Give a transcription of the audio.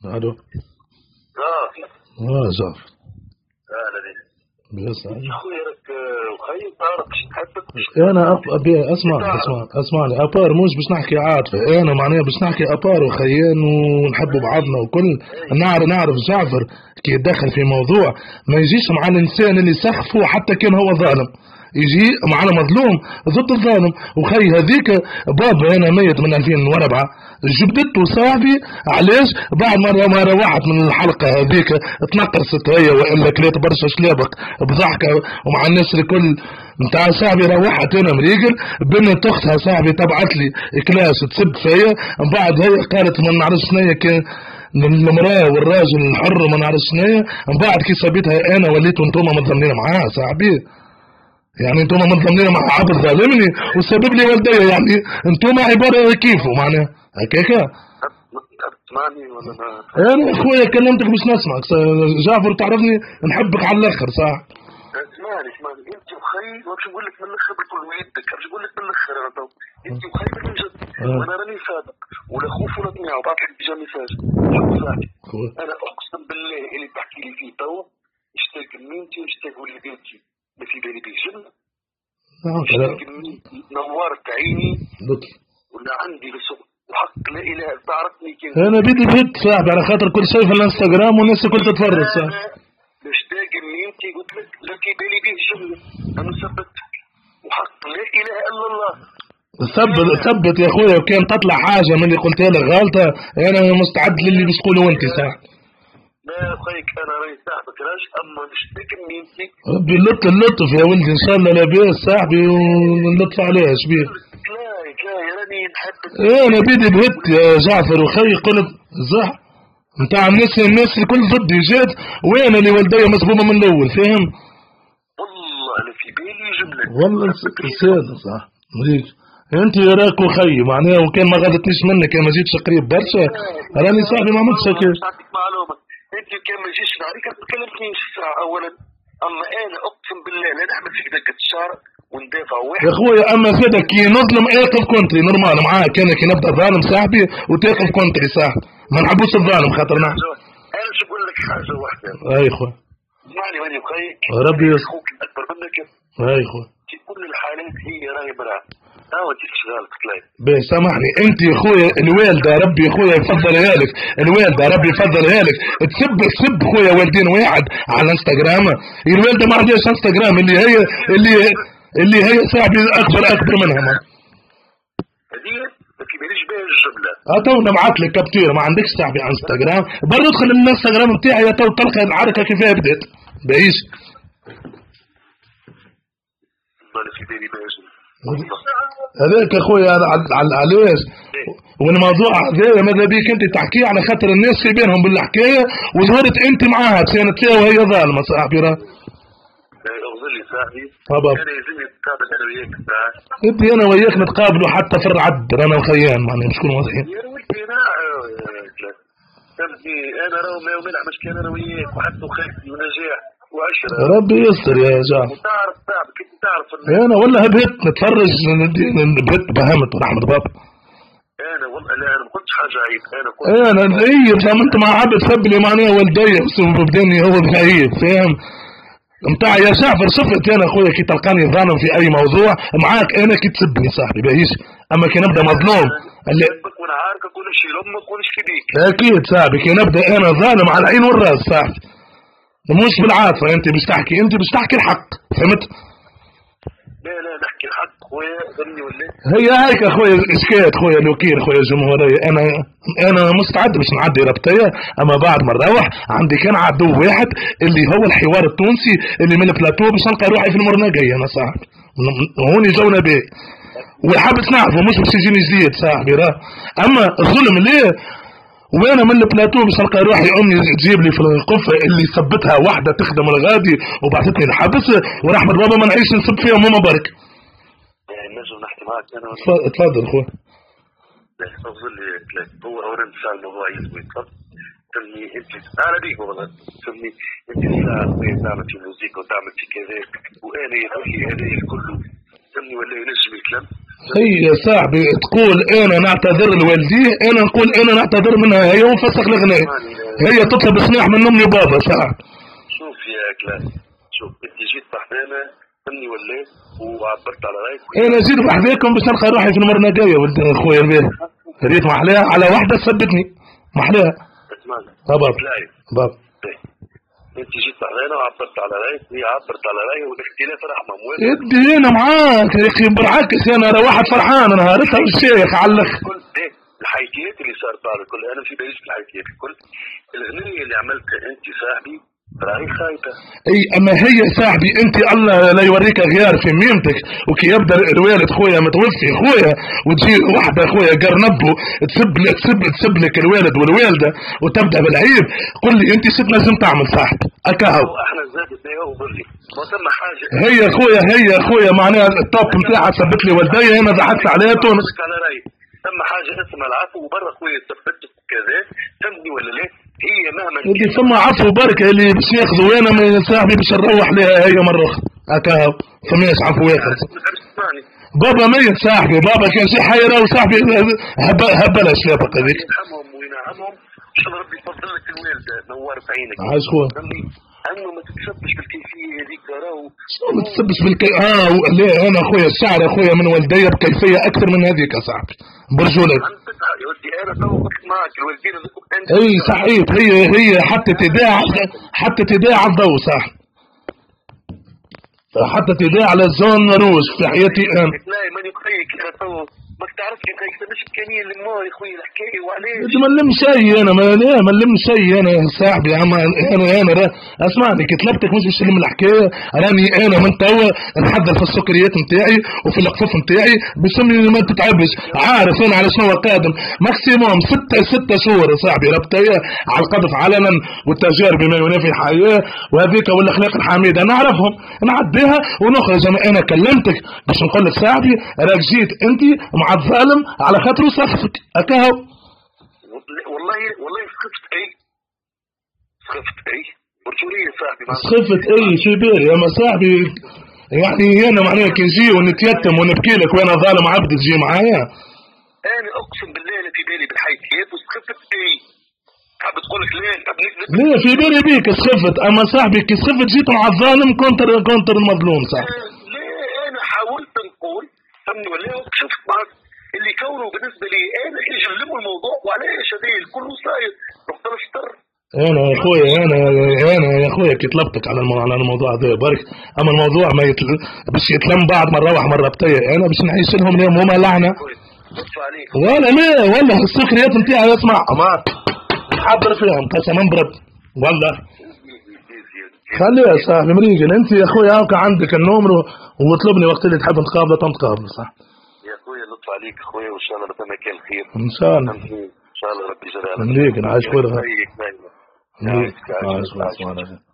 الو. جعفر. اهلا بس اخويا لك وخي تعرف تحدث. انا اسمعني ابار مش باش نحكي عاطفه، انا معناها باش نحكي ابار وخيان ونحبوا بعضنا وكل. نعرف جعفر كي يتدخل في موضوع ما يجيش مع الانسان اللي سخفه حتى كان هو ظالم، يجي معنا مظلوم ضد الظالم. وخي هذيك بابا انا ميت من 2004 جبدته صاحبي علاش بعد ما روحت من الحلقه هذيك تنقصت هي والا كليت برشا شلابك بضحكه ومع الناس الكل نتاع صاحبي. روحت انا مريقل بنت اختها صاحبي تبعت لي كلاس تسب فيا، من بعد هي قالت ما نعرفش شنيا كان المراه والراجل الحر ما نعرفش شنيا. من بعد كي سبيتها انا وليتوا انتم متضمنين معاها صاحبي، يعني انتم متضمنين مع عبد ظالمني وسبب لي والدي، يعني انتم عباره كيفوا معناها هكاكا. تسمعني ولا ما؟ انا اخويا كلمتك باش نسمعك جعفر، تعرفني نحبك على الاخر صح. اسمعني انت وخي واش نقول لك من الاخر بكل يدك، باش نقول لك من الاخر انا تو انت وخي من جد وانا راني صادق ولا خوف ولا طمع وبعث لك ديجا ميساج. انا اقسم بالله اللي تحكي لي فيه تو اشتاق منتي واشتاق وليداتي ما في بالي بيه جنة. نورت عيني ولا عندي بسوء وحق لا اله تعرفني كيف انا بدي بهت صاحبي على خاطر كل شيء في الانستغرام والناس الكل تتفرج صح. مشتاق منتي قلت لك لا في بالي بيه جنة، انا ثبت وحق لا اله الا الله. ثبت يا اخويا، وكان تطلع حاجه من اللي قلتها لك غلطه انا مستعد للي باش تقوله انت صح. لا خيك انا راني صاحبك راش اما نشتاق منتي. ربي اللطف يا ولدي ان شاء الله لاباس صاحبي ونلطف عليه شبيه. لا راني نحبك. انا بدي بهت يا جعفر وخي قلت صح نتاع الناس الكل ضدي جات وانا اللي والدي مصبوبه من الاول فاهم. والله انا في بالي جمله والله سادة صح مريك انت راك وخي معناها وكان ما غلطنيش منك ما جيتش قريب برشا راني صاحبي ما عملتش هكا. نعطيك معلومه انت كان ما جيتش نهارك ما تكلمتنيش الساعه اولا، اما انا اقسم بالله لا نعمل فيك دقه الشعر وندافع واحد يا خويا. اما فدك كي نظلم اقف كونتري نورمال معاك، انا كي نبدا ظالم صاحبي وتقف كونتري صح، ما نحبوش الظالم خاطر انا نقول لك حاجه واحده. اي خويا اسمعني واني بخيك ربي اخوك اكبر منك. اي خويا في كل الحالات هي راهي برا انت شغال قتلاي. باهي سامحني انت يا خويا الوالده ربي يا خويا يفضلها لك، الوالده ربي يفضلها لك تسب خويا والدين واحد على الانستغرام. الوالده ما عندهاش انستغرام اللي هي صاحبي اكبر منها ما هذه ما كيبانيش بها الجمله. تو نبعث لك كابتير ما عندكش صاحبي على انستغرام برضه ادخل الانستغرام نتاعي تو تلقى العركه كيفاه بدات بعيش. ما في بالي بها هذاك اخويا علاش والموضوع هذا ماذا بيك انت تحكيه على خاطر الناس في بينهم بالحكايه وظهرت انت معاها بسنه وهي ظالمه صاحبي راه. اغفر لي صاحبي انا يلزمني نتقابل انا وياك انت انا وياك نتقابلوا حتى في العد انا وخيان معناها مش كونوا واضحين. يا ولدي فهمتني انا راهو ما نلعبش كان انا وياك وحتى خيرتي ونجاح وعشرة. ربي يستر يا جعفر. وتعرف صاحبك انت تعرف انا والله هبت نتفرج بهت بهمت ورحمة بابا. انا والله لا انا ما قلتش حاجه عيب انا قلت انا نعيب زي ما انت مع عبد سب لي معناها والدي بدني هو بعيب فاهم نتاع يا جعفر. صفت انا اخويا كي تلقاني ظالم في اي موضوع معاك انا كي تسبني صاحبي باهيش، اما كي نبدا مظلوم اللي وانا عارفك كل شيء لامك كل شيء بيك اكيد صاحبي كي نبدا انا ظالم على العين والراس صاحبي مش بالعاطفه. انت باش تحكي الحق فهمت. لا نحكي الحق خويا ظني ولا هي هيك اخويا اسكات خويا لوكير خويا الجمهوريه. انا مستعد باش نعدي ربطيه، اما بعد ما نروح عندي كان عدو واحد اللي هو الحوار التونسي اللي من البلاتو باش نلقى روحي في المرنقيه انا صاحبي هوني جونا به وحابس نعرفه مش باش يجيني جديد صاحبي راه. اما الظلم ليه وانا من البلاتو باش نلقى روحي امي تجيب لي في القفه اللي ثبتها واحده تخدم الغادي وبعثتني الحبس ورحمه بابا ما نعيش نسب فيها ماما برك. نجم نحكي معك انا تفضل خويا. لا تفضل لي هو اورا نسال الموضوع يسوي تفضل تسمي انت على بيك والله تسمي انت تعمل في موسيقى وتعمل في كذا وانا يا اخي هذا كله تسمي ولا ينجم الكلام هي صاحبي تقول انا نعتذر لوالديه، انا نقول انا نعتذر منها هي ونفسخ الغناء. هي تطلب سماح من امي وبابا صاحبي. شوف يا كلاس، شوف انت جيت بحذانا فهمني ولا وعبرت على رايك. انا جيت بحذاكم باش نلقى روحي في المره الجايه ولد خويا البيه. ريت محلاها على واحده سبتني محلاها. اسمعني بابا بابا انت جيت بحذانا وعبرت على رايك وهي عبرت على رايها والاختلاف رحمه موافق. ادي انا معاك يا اخي بالعكس، انا واحد فرحان نهارتها بالشيخ على الاخر. الحيثيات اللي صارت بعد الكل انا في باليش الحيثيات الكل. الاغنيه اللي عملتها انت صاحبي راهي خايبه. اي اما هي صاحبي انت الله لا يوريك غيار في ميمتك، وكي يبدا الوالد خويا متوفي خويا وتجي واحده خويا قرنبو تسب لك الوالد والوالده وتبدا بالعيب، قل لي انت ست لازم تعمل صاحبي اكاهو. احنا زادتنا وبرلي ما ثم حاجه. هي خويا معناها التوب نتاعها سبت لي والدي انا ضحكت عليها تونس. على رايي ثم حاجه اسمها العفو وبرا خويا ثبتت كذا فهمني ولا لا؟ هي مهما اللي ثم عفو بركه اللي باش ياخذوا انا من صاحبي باش نروح لها هي مره اخرى اكاهو ثماش عفو واخر. بابا ميت صاحبي، بابا كان شي حيره وصاحبي هبلها شلابك هذيك. يرحمهم وينعمهم ان شاء الله ربي يفضل لك الوالده نور في عينك. عايش خويا. انه ما تتسبش بالكيفيه هذيك راهو. ما تتسبش لا انا خويا الشعر خويا من والدي بكيفيه اكثر من هذيك يا صاحبي برجولك. يا ودي انا تو معك الوالدين هذوك انت. اي صحيح هي حتى تداعى الضوء صح، حتى تداعى على الزون روج في حياتي انا. لا ماني قيك انا تو ماك تعرفش كيف مش امكانيه لما يا خويا الحكايه وعلاش. ما نلمش شيء انا ما نلمش شيء انا يا صاحبي. انا اسمعني كي طلبتك مش باش نلم الحكايه، راني انا من توا نحضر في السكريات نتاعي وفي القفوف نتاعي باش ما تتعبش. عارف انا على شنو قادم ماكسيموم 6 شهور يا صاحبي ربطيه على القذف علنا والتجارب بما ينافي الحياه وهذيك والاخلاق الحميده نعرفهم نعديها ونخرج. انا كلمتك باش نقول لك صاحبي راك جيت انت مع الظالم على خاطر سخفك اكاهو. والله سخفت اي برجوليه صاحبي. سخفت اي في بالي اما صاحبي يعني انا معناها كي نجي ونتيتم ونبكي لك وانا ظالم عبد تجي معايا. انا اقسم بالله انا في بالي بالحيثيات وسخفت اي. حاب تقول لك لا في بالي بيك سخفت، اما صاحبي كي سخفت جيت مع الظالم كونتر المظلوم صاحبي. لا انا حاولت نقول فهمني ولا شفت معك اللي كونه بالنسبه لي انا يجلبوا الموضوع وعلاش هذا الكل صاير نقدر نستر. انا يا خويا كي طلبتك على الموضوع هذا برك، اما الموضوع ما باش يتلم بعد ما نروح مره بتايا انا باش نعيش لهم اليوم هما لعنه ولا السكريات نتاعي اسمع ما نحضر فيهم قسما برب والله. خليها يا صاحبي مريقل انت يا خويا هاكا عندك النمر واطلبني وقت اللي تحب نتقابل تنتقابل صح يا خويا لطف عليك خويا وان شاء الله ربنا كان خير ان شاء الله. ان شاء الله ربي يجعلها مريقل عايش خويا مريقل عايش خويا.